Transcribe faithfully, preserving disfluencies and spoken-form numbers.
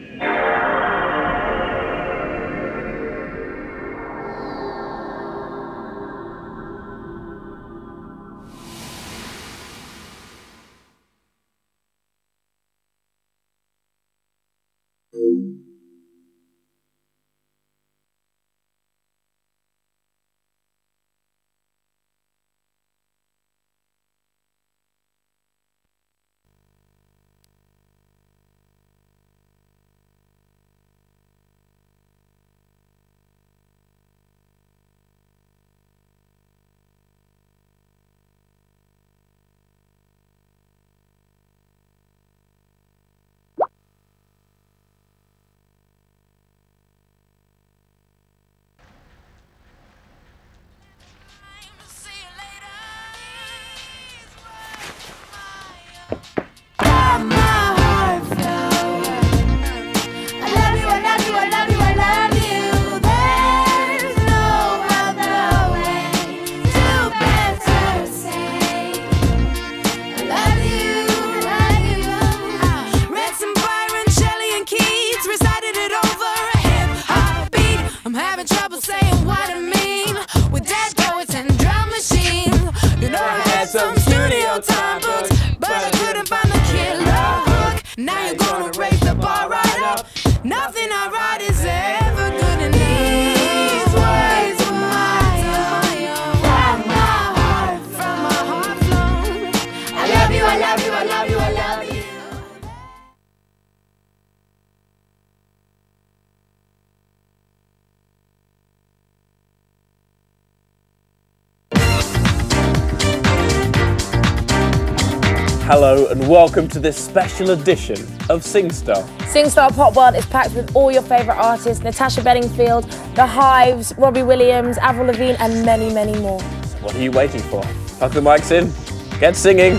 Some studio time books, but I couldn't find the killer hook. Now you're gonna raise the bar right up. Nothing I write is ever good enough. These words are mine, from my heart, from my heart flown. I love you, I love you, I love you, I love you. Hello and welcome to this special edition of SingStar. SingStar Pop World is packed with all your favourite artists: Natasha Bedingfield, The Hives, Robbie Williams, Avril Lavigne and many, many more. What are you waiting for? Plug the mics in, get singing.